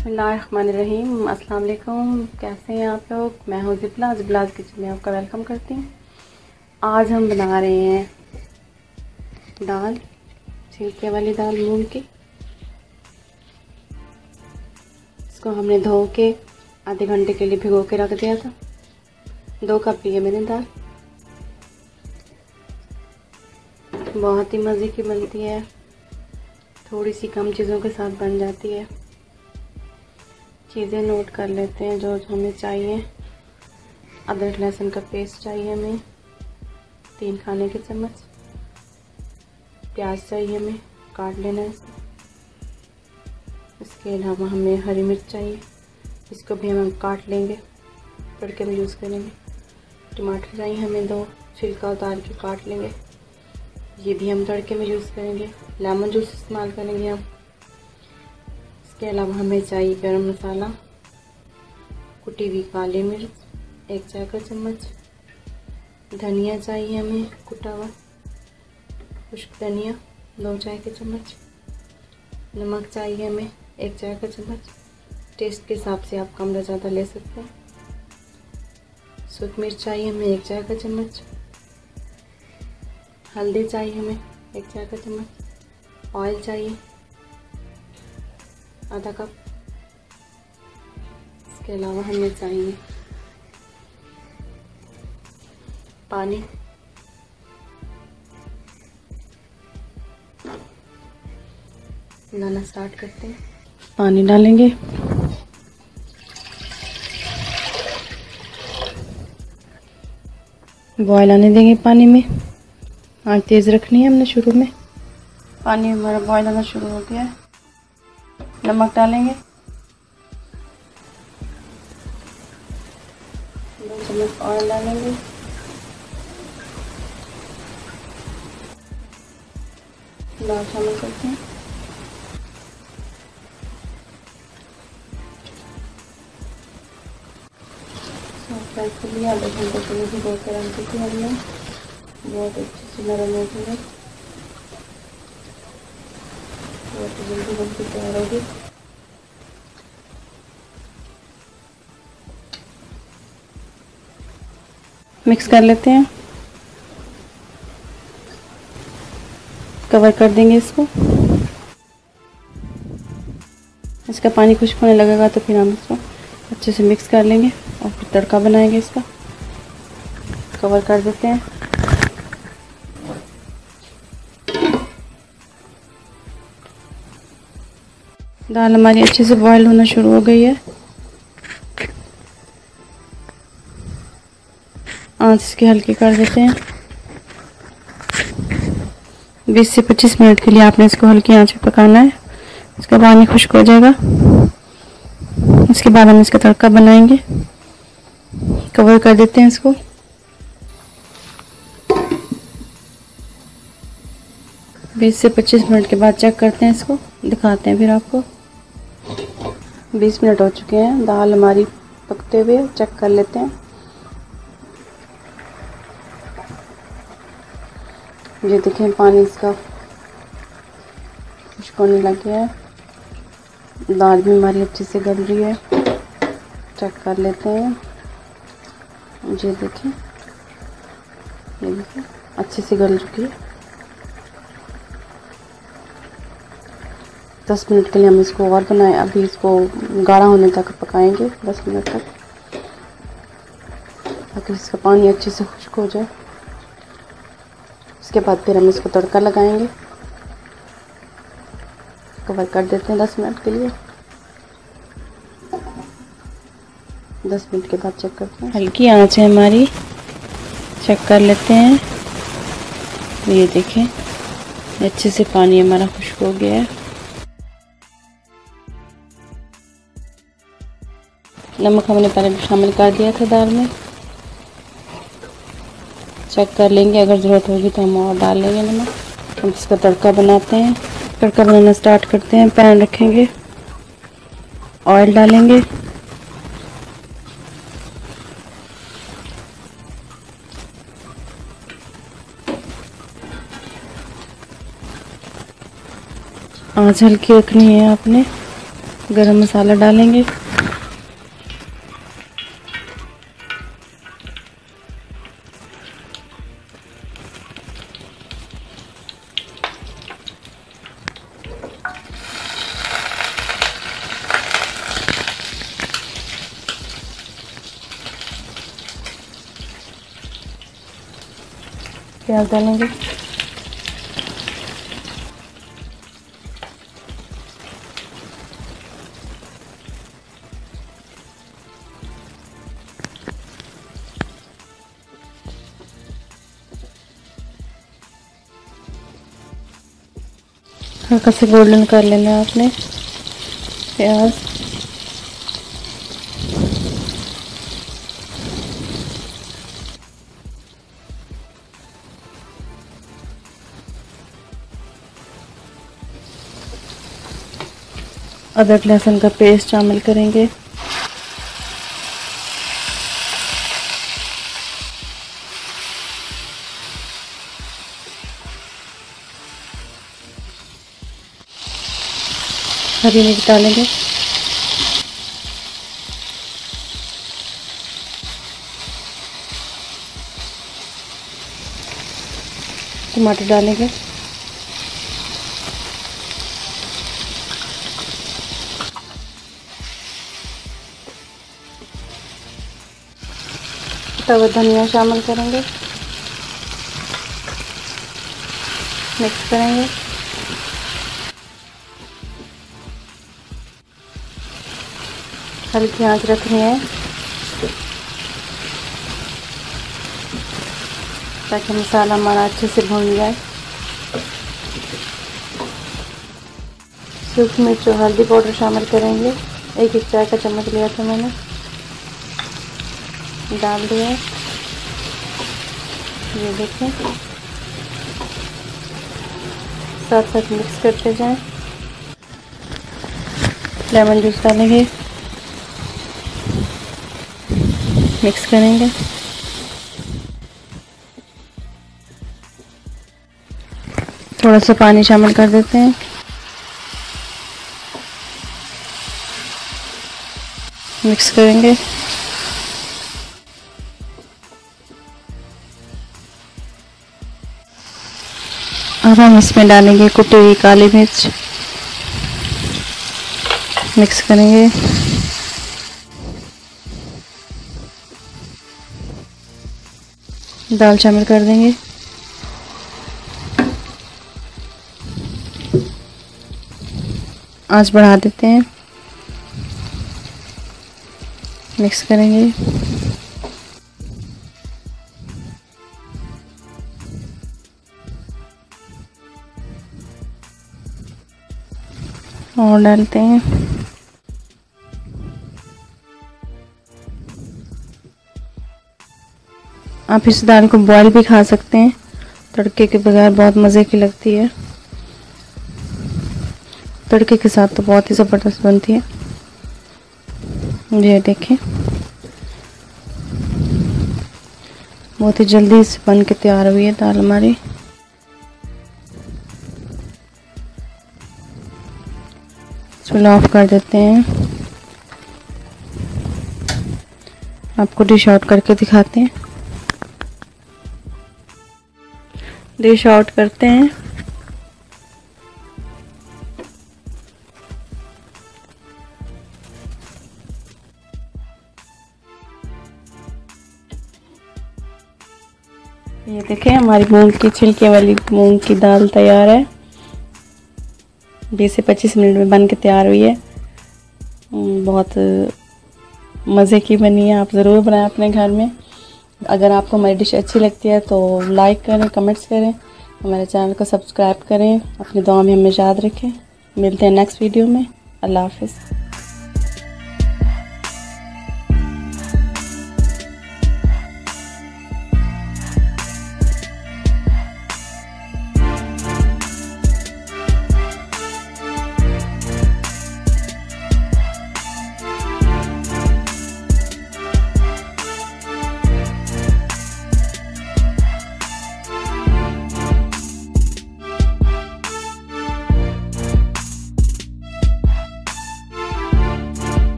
बिस्मिल्लाहिर्रहमानिर्रहीम। अस्सलाम वालेकुम। कैसे हैं आप लोग? मैं हूँ ज़िब्लाज़ किचन में आपका वेलकम करती हूँ। आज हम बना रहे हैं दाल, छिलके वाली दाल मूंग की। इसको हमने धो के आधे घंटे के लिए भिगो के रख दिया था। 2 कप लिए मैंने दाल। बहुत ही मज़े की बनती है, थोड़ी सी कम चीज़ों के साथ बन जाती है। चीज़ें नोट कर लेते हैं जो हमें चाहिए। अदरक लहसुन का पेस्ट चाहिए हमें 3 खाने के चम्मच। प्याज चाहिए हमें, काट लेना है इसको। इसके अलावा हमें हरी मिर्च चाहिए, इसको भी हम काट लेंगे, तड़के में यूज़ करेंगे। टमाटर चाहिए हमें 2, छिलका उतार के काट लेंगे, ये भी हम तड़के में यूज़ करेंगे। लेमन जूस इस्तेमाल करेंगे हम। इसके अलावा हमें चाहिए गरम मसाला, कुटी हुई काली मिर्च 1 चाय का चम्मच। धनिया चाहिए हमें कुटा हुआ, खुश्क धनिया 2 चाय के चम्मच। नमक चाहिए हमें 1 चाय का चम्मच। टेस्ट के हिसाब से आप कम या ज़्यादा ले सकते हैं। सूखी मिर्च चाहिए हमें 1 चाय का चम्मच। हल्दी चाहिए हमें 1 चाय का चम्मच। ऑयल चाहिए आधा कप। इसके अलावा हमें चाहिए पानी। बनाना स्टार्ट करते हैं। पानी डालेंगे। बॉयल आने देंगे पानी में। आँच तेज़ रखनी है हमने शुरू में। पानी हमारा बॉयल आना शुरू हो गया है। नमक डालेंगे 2 चम्मच। ऑयल डालेंगे, दाल शामिल करते हैं। के लिए आधे घंटे के लिए भिगो कर रख दी थी हमने। बहुत अच्छी सी नरम हो गई है, बहुत जल्दी बनकर तैयार होगी। मिक्स कर लेते हैं, कवर कर देंगे इसको। इसका पानी खुश्क होने लगेगा तो फिर हम इसको अच्छे से मिक्स कर लेंगे और फिर तड़का बनाएंगे इसका। कवर कर देते हैं। दाल हमारी अच्छे से बॉयल होना शुरू हो गई है। आंच इसकी हल्की कर देते हैं। 20 से 25 मिनट के लिए आपने इसको हल्की आंच पे पकाना है। इसका पानी खुश्क हो जाएगा, इसके बाद हम इसका तड़का बनाएंगे। कवर कर देते हैं इसको। बीस से 25 मिनट के बाद चेक करते हैं इसको, दिखाते हैं फिर आपको। 20 मिनट हो चुके हैं, दाल हमारी पकते हुए। चेक कर लेते हैं। ये देखें पानी इसका खुश्क होने लग गया है। दाल भी हमारी अच्छे से गल रही है। चेक कर लेते हैं। ये देखें, ये देखें अच्छे से गल चुकी है। 10 मिनट के लिए हम इसको और बनाएं। अभी इसको गाढ़ा होने तक पकाएंगे 10 मिनट तक, ताकि इसका पानी अच्छे से खुश्क हो जाए। उसके बाद फिर हम इसको तड़का लगाएंगे। कवर कर देते हैं 10 मिनट के लिए। 10 मिनट के बाद चेक करते हैं। हल्की आंच है हमारी, चेक कर लेते हैं। ये देखें अच्छे से पानी हमारा खुश्क हो गया है। नमक हमने पहले शामिल कर दिया था दाल में। चेक कर लेंगे, अगर ज़रूरत होगी तो हम और डाल लेंगे नमक। हम इसका तड़का बनाते हैं। तड़का बनाना स्टार्ट करते हैं। पैन रखेंगे, ऑयल डालेंगे, आंच हल्की रखनी है आपने। गरम मसाला डालेंगे। प्याज डालेंगे। हल्का से गोल्डन कर लेना है आपने प्याज। अदरक लहसुन का पेस्ट शामिल करेंगे। हरी मिर्च डालेंगे। टमाटर डालेंगे। तवा धनिया शामिल करेंगे, मिक्स करेंगे। हल्की आंच रखनी है ताकि मसाला हमारा अच्छे से भून जाए। सूखी मिर्च और हल्दी पाउडर शामिल करेंगे। एक चाय का चम्मच लिया था मैंने, डाल दिया। ये देखें, साथ साथ मिक्स करते जाएं। लेमन जूस डालेंगे, मिक्स करेंगे। थोड़ा सा पानी शामिल कर देते हैं। मिक्स करेंगे। अब हम इसमें डालेंगे कुटी हुई काली मिर्च, मिक्स करेंगे। दाल शामिल कर देंगे। आंच बढ़ा देते हैं, मिक्स करेंगे। और डालते हैं। आप इस दाल को बॉयल भी खा सकते हैं, तड़के के बगैर बहुत मज़े की लगती है। तड़के के साथ तो बहुत ही ज़बरदस्त बनती है। ये देखें, बहुत ही जल्दी से बन के तैयार हुई है दाल हमारी। चूल्हा ऑफ कर देते हैं। आपको डिश आउट करके दिखाते हैं। डिश आउट करते हैं। ये देखें, हमारी मूंग की छिलके वाली मूंग की दाल तैयार है। 20 से 25 मिनट में बन के तैयार हुई है। बहुत मज़े की बनी है। आप ज़रूर बनाएं अपने घर में। अगर आपको हमारी डिश अच्छी लगती है तो लाइक करें, कमेंट्स करें, हमारे चैनल को सब्सक्राइब करें। अपनी दुआ में हमें याद रखें। मिलते हैं नेक्स्ट वीडियो में। अल्लाह हाफ़िज़।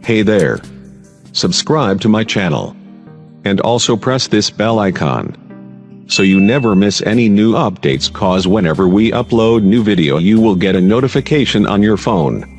Hey there. Subscribe to my channel. And also press this bell icon, so you never miss any new updates, cause whenever we upload new video you will get a notification on your phone.